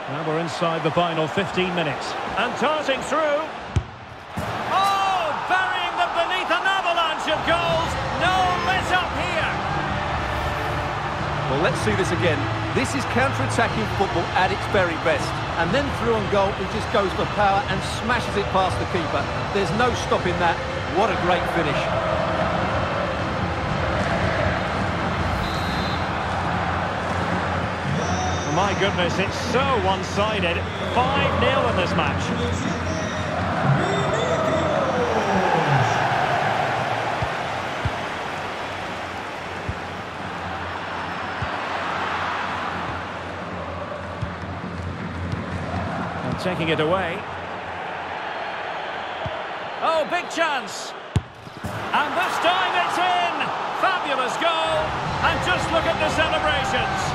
Now we're inside the final 15 minutes. And darting through. Oh, burying them beneath an avalanche of goals. No let up here. Well, let's see this again. This is counter-attacking football at its very best. And then through on goal, he just goes for power and smashes it past the keeper. There's no stopping that. What a great finish. My goodness, it's so one-sided. 5-0 in this match. And taking it away. Oh, big chance. And this time it's in. Fabulous goal. And just look at the celebrations.